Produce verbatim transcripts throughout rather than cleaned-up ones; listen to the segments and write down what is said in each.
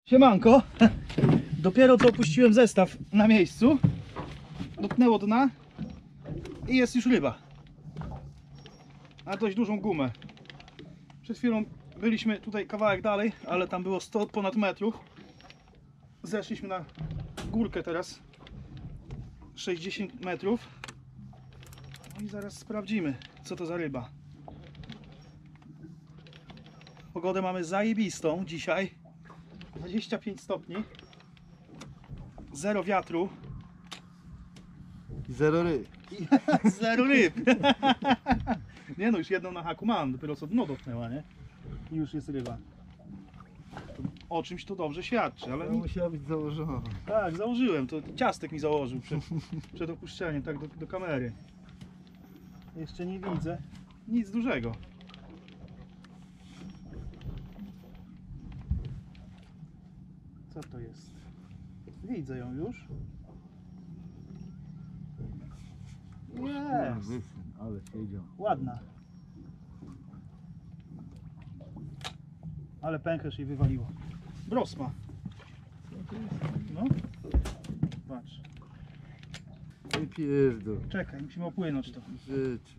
Siemanko, dopiero co opuściłem zestaw na miejscu, dotknęło dna i jest już ryba, na dość dużą gumę. Przed chwilą byliśmy tutaj kawałek dalej, ale tam było sto ponad metrów. Zeszliśmy na górkę teraz, sześćdziesiąt metrów. No i zaraz sprawdzimy, co to za ryba. Pogodę mamy zajebistą dzisiaj. dwadzieścia pięć stopni, zero wiatru i zero ryb. I zero ryb. Nie no, już jedną na haku mam, dopiero co dno dotknęła, nie? I już jest ryba. O czymś to dobrze świadczy, ale... To musiała być założona. Tak, założyłem, to ciastek mi założył przed, przed opuszczeniem, tak do, do kamery. Jeszcze nie widzę nic dużego. Co to jest? Widzę ją już. Jest! Ale siedział. Ładna. Ale pęcherz jej wywaliło. Brosma. No. Patrz. Nie pierdol. Czekaj, musimy opłynąć to. Rzeczy.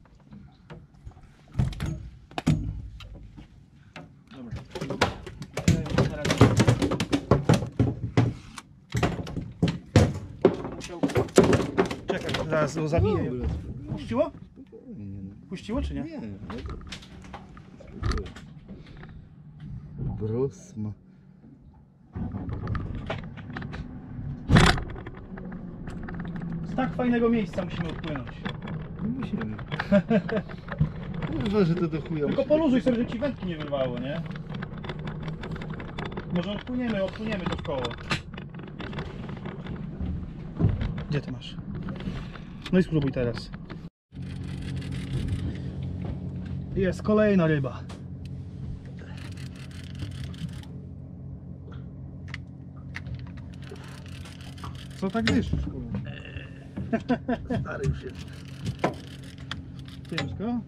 Dobra. Czekaj, zaraz go zabiję. Puściło? Puściło czy nie? Nie. Brosma. Z tak fajnego miejsca musimy odpłynąć. Nie musimy. Kurwa, że to do chuja. Tylko poluzuj sobie, żeby ci wędki nie wyrwało, nie? Może odpłyniemy, odpłyniemy to w koło. Gdzie ty masz? No i spróbuj teraz. Jest kolejna ryba. Co tak dyszysz, kurwa? Stary już jest. Ciężko?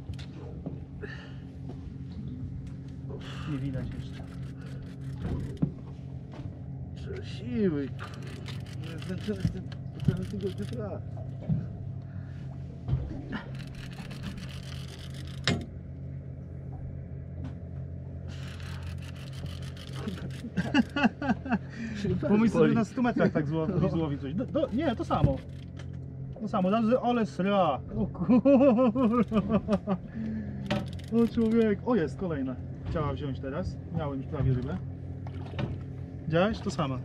Nie widać jeszcze. Trzeba siły. Nie jest zmęczony z tym po całym tygodniu pracy. Pomyśl sobie, na stu metrach tak zło- złowi coś. Do, do, nie, to samo. To samo, razy ole sra. O kurwa. O człowiek. O, jest kolejna. Chciała wziąć teraz. Miałem już prawie rybę. Widziałeś? To sama.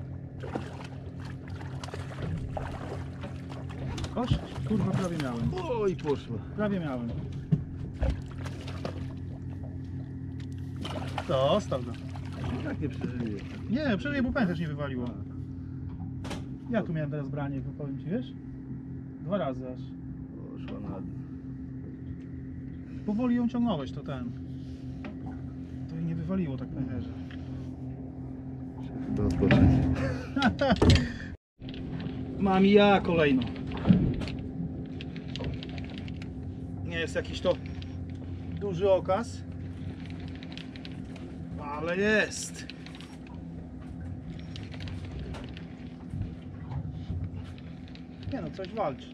Oż, kurwa, prawie miałem. O, i poszła. Prawie miałem. To, staw go. Jak nie przeżyje? Nie, przeżyję, bo pęcherz nie wywaliło. Ja tu miałem teraz branie, powiem ci, wiesz? Dwa razy aż. Poszła na dół. Powoli ją ciągnąłeś, to ten. To jej nie wywaliło tak pęcherza. Chyba odpocząć. Mam i ja kolejną. Nie jest jakiś to duży okaz, ale jest. Nie no, coś walczy.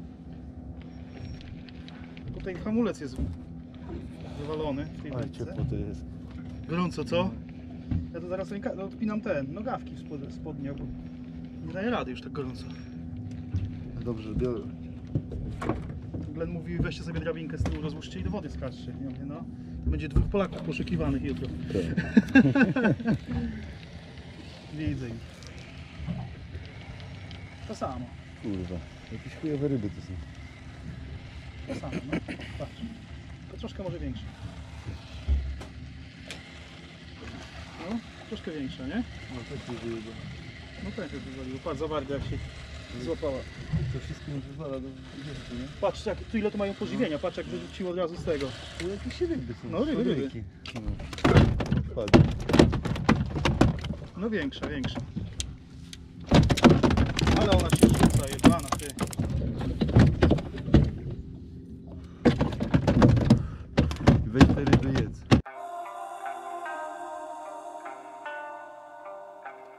Tutaj hamulec jest wywalony w tej Ale wędce. ciepło to jest. Gorąco, co? Ja to zaraz ręka, no, odpinam ten, nogawki spod, spodnie, bo nie daję rady już tak gorąco. Dobrze biorę. Glenn mówi, weźcie sobie drabinkę z tyłu, rozłóżcie i do wody skaczcie. Ja mówię, no, to będzie dwóch Polaków poszukiwanych jutro. Widzę ich. To samo, Kurwa, jakieś chujowe ryby to są. to samo, no. Patrz. To troszkę może większe. No, troszkę większa, nie? No to się wyjdzie. No tak, jak wywaliło. Patrz, za bardzo jak się złapała. To wszystko mi wywala do wielki, nie? Patrz, jak, tu ile to mają pożywienia, patrz jak wyrzuciło od razu z tego. Tu jakieś ryby są. No, ryby, ryby. Słodyki. No. Ładnie. No większa, większa. Ale ona się rzuca, jebana, ty. Weź te ryby jedz.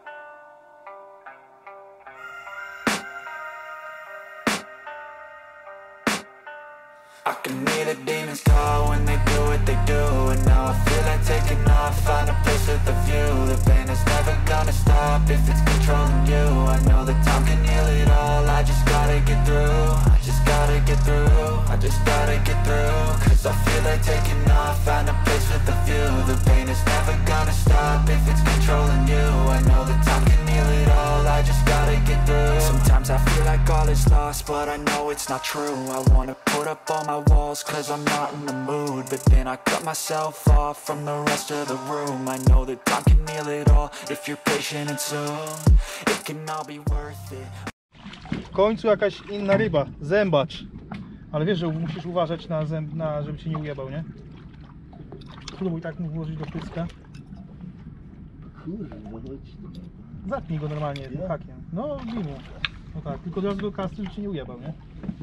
can hear the demons call when they do what they do. And now I feel like taking off, find a place with a view. The pain is never gonna stop if it's controlling you. I know that time can heal it all, I just gotta get through. I just gotta get through, I just gotta get through. Cause I feel like taking off, find a place with a view. The pain is never gonna stop if it's controlling you. I know that time can heal it all, I just gotta get through. Sometimes I feel like all is lost, but I know it's not true. I wanna put up all my walls cause I'm not in the mood, but then I cut myself off from the rest of the room. I know that time can heal it all if you're patient and soon it can all be worth it. W końcu jakaś inna ryba, zębacz. Ale wiesz, że musisz uważać na zęb, na, żeby cię nie ujebał, nie? Spróbuj tak mu włożyć do pyska. Kurwa, chodź. Zatnij go normalnie Ja? hakiem. No, bij mu. No tak, tylko od razu do kastry, żeby cię nie ujebał, nie?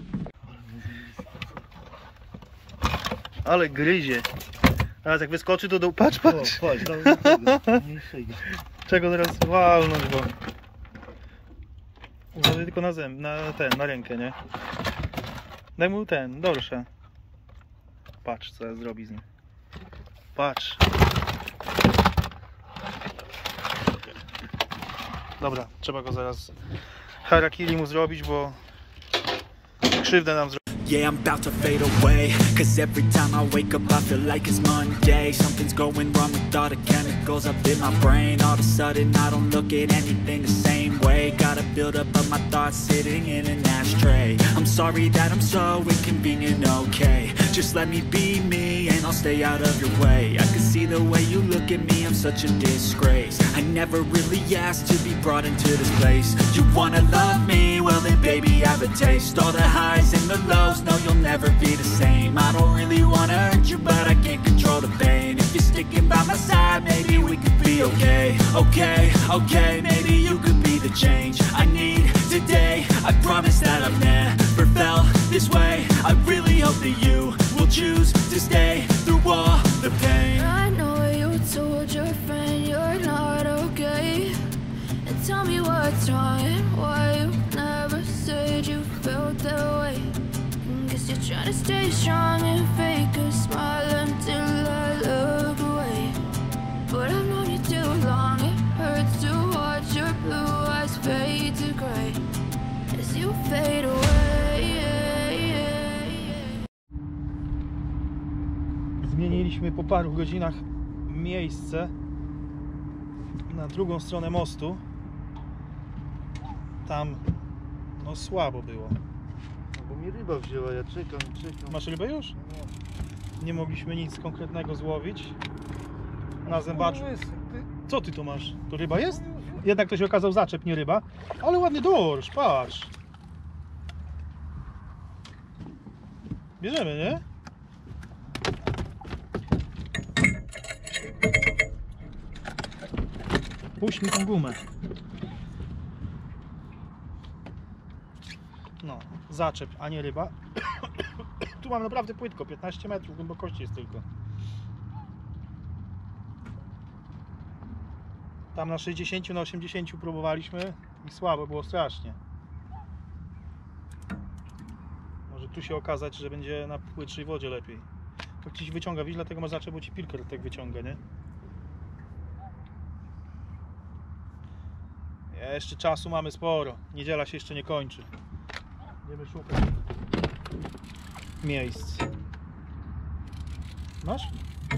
Ale gryzie. Teraz jak wyskoczy, to do... Patrz, O, patrz! chodź, do tego mniejszego. Czego teraz walnąć, bo... Uważaj tylko na zęb, na ten, na rękę, nie? Daj mu ten, dorsze. Patrz, co zrobi z nim. Patrz. Dobra, trzeba go zaraz harakiri mu zrobić, bo krzywdę nam zrobi. Yeah, I'm about to fade away, cause every time I wake up I feel like it's Monday. Something's going wrong with all the chemicals up in my brain. All of a sudden I don't look at anything the same way. Got a build up of my thoughts sitting in an ashtray. I'm sorry that I'm so inconvenient, okay. Just let me be me and I'll stay out of your way. I can see the way you look at me, I'm such a disgrace. I never really asked to be brought into this place. You wanna love me? Well then baby I have a taste. All the highs and the lows, no you'll never be the same. I don't really wanna hurt you but I can't control the pain. If you're sticking by my side maybe we could be okay. Okay, okay, maybe you could be the change I need today. I promise that I've never felt this way. I really hope that you will choose to stay through all the pain. I know you told your friend you're not okay, and tell me what's wrong and why you never said you felt that way. Guess you're trying to stay strong and fake a smile until I look away. But I've known you too long, it hurts to watch your blue eyes fade to gray as you fade away. Zmieniliśmy po paru godzinach miejsce na drugą stronę mostu. Tam no słabo było. No bo mi ryba wzięła, ja czekam, czekam. Masz rybę już? No. Nie mogliśmy nic konkretnego złowić na zębaczu. Co ty tu masz? To ryba jest? Jednak to się okazał zaczep, nie ryba. Ale ładny dorsz, patrz. Bierzemy, nie? Puść mi tą gumę. No, zaczep, a nie ryba. Tu mam naprawdę płytko, piętnaście metrów głębokości jest tylko. Tam na sześćdziesiąt na osiemdziesiąt próbowaliśmy i słabo było strasznie. Może tu się okazać, że będzie na płytszej wodzie lepiej. To ci wyciąga, widzisz, dlatego masz zaczep, bo ci pilker tak wyciąga, nie? Jeszcze czasu mamy sporo. Niedziela się jeszcze nie kończy. Będziemy szukać miejsc. Masz?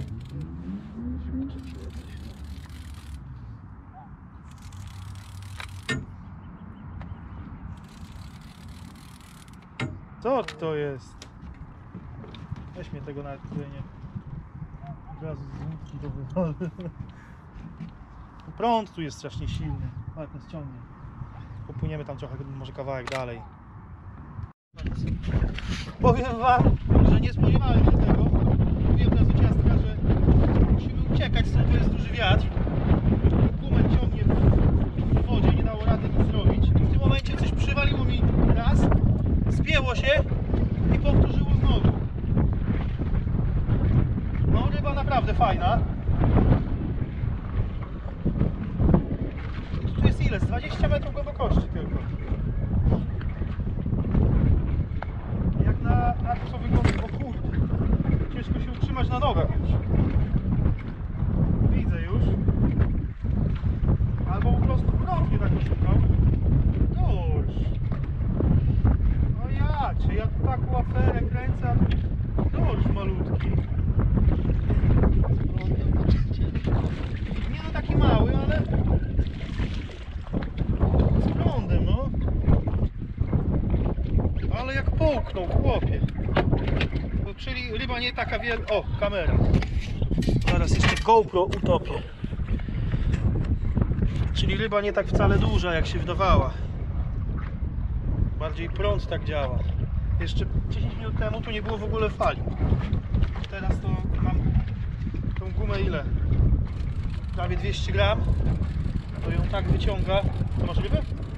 Co to jest? Weź mnie tego nawet tutaj nie. Od razu z łódki to wywalę. Prąd tu jest strasznie silny. Ale nas ciągnie. Popłyniemy tam trochę, może kawałek dalej. Powiem wam, że nie spodziewałem się tego. Mówiłem teraz do ciastka, że musimy uciekać, stąd tu jest duży wiatr. Gumek ciągnie w wodzie, nie dało rady nic zrobić. I w tym momencie coś przywaliło mi raz, spięło się i powtórzyło znowu. No ryba naprawdę fajna. Tu jest ile? Z dwadzieścia metrów głębokości tylko. Jak na, na to co wygląda, o kurde. być. Widzę już. Albo po prostu prąd mnie tak oszukał. Toż. No ja cię, ja tu taką aferę kręcę, a dorsz malutki. Nie no taki mały, ale z prądem, no. Ale jak połknął, chłopie. No, czyli ryba nie taka wielka. O, kamera. Zaraz jeszcze GoPro utopię. Czyli ryba nie tak wcale duża, jak się wydawała. Bardziej prąd tak działa. Jeszcze dziesięć minut temu tu nie było w ogóle fali. Teraz to mam tą gumę ile? Prawie dwieście gram. To ją tak wyciąga. To masz rybę?